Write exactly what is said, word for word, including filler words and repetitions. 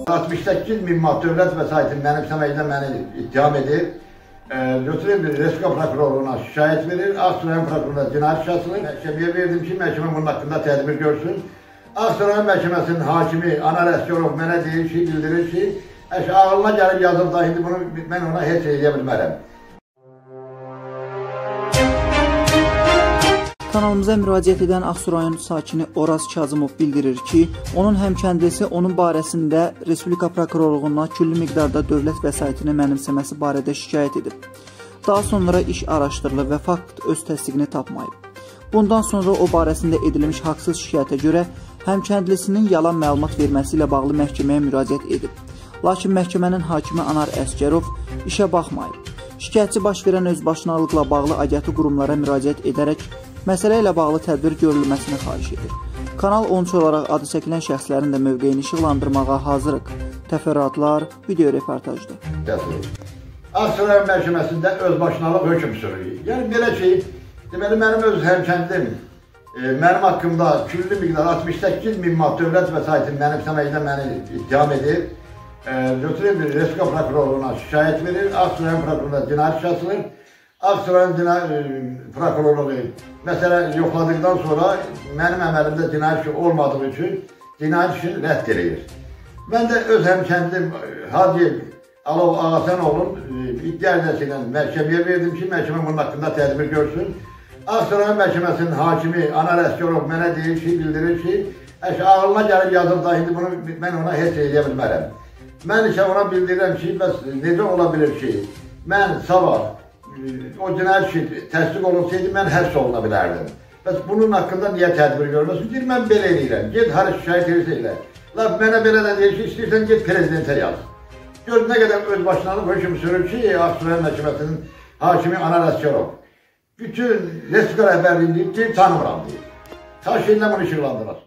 altmış səkkiz min manat dövlət vəsaitini mənimsəməkdə məni ittiham edir. E, götürüb Respublika prokurorluğuna şikayət verir. Ağsuran prokurorluğuna cinayət işi açılır. Məhkəməyə verdim ki, məhkəmə bunun haqqında tədbir görsün. Ağsuran məhkəməsinin hakimi Anar Əsgərov mənə deyir ki, bildirir ki, ağılına gəlib yazıb da indi bunu mən ona heç eləyə bilmərəm. Kanalımıza müraciət edən Ağsu rayon sakini Oraz Kazımov bildirir ki, onun həmkəndlisi onun barəsində Respublika prokurorluğuna küllü miqdarda dövlət vəsaitini mənimsəməsi barədə şikayət edib. Daha sonra iş araşdırılıb və fakt öz təsdiqini tapmayıb. Bundan sonra o barəsində edilmiş haqsız şikayətə görə həmkəndlisinin yalan məlumat verməsi ilə bağlı məhkəməyə müraciət edib. Lakin məhkəmənin hakimi Anar Əsgərov işə baxmayıb. Şikayətçi baş verən özbaşınalıqla bağlı aidiyyatı qurumlara müraciət edərək məsələ ilə bağlı tədbir görülməsini xahiş edir. Kanal on üç olaraq adı çəkilən şəxslərin də mövqeyini işıqlandırmağa hazırıq. Təfərrüatlar video reportajda. Ağsuran məhkəməsində özbaşınalıq hökm sürür. Yəni belə ki, deməli mənim öz həmkəndim e, mənim haqqımda küllü miqdar altmış səkkiz min manat dövlət vəsaitini mənimsəməkdə məni ittiham edir. E, götürüb Respublika prokurorluğuna şikayət verir. Ağsuran prokurorluğuna cinayət işi açılır. Ağsuran prokurorluğu məsələ yoxladıqdan sonra mənim əməlimdə cinayət işi olmadığı üçün cinayət işini rədd edir. Mən də öz həmkəndim Hacı Alov Ağasanoğlu'nun iddiası ilə məhkəməyə verdim ki, məhkəmə bunun haqqında tədbir görsün. Ağsuran məhkəməsinin hakimi Anar Əsgərov mənə deyir ki, bildirir ki, ağılına gəlib yazıb da indi bunu mən ona heç eləyə bilmərəm. Mən isə ona bildirirəm ki, bəs necə ola bilir ki, mən sabah o cinayət işi təsdiq olunsaydı mən həbs oluna bilərdim. Bəs bunun haqqında niyə tədbir görməsin? Deyir, mən belə eləyirəm, get hara şikayət edirsə elə. Laf mənə belə də deyir ki, istəyirsən get prezidentə yaz. Gör nə qədər özbaşınalıq hökm sürür ki, Ağsuran məhkəməsinin hakimi Anar Əsgərov. Bütün Respublika rəhbərliyini deyib, tanımıram deyir. Taş ilə bunu işıqlandırar.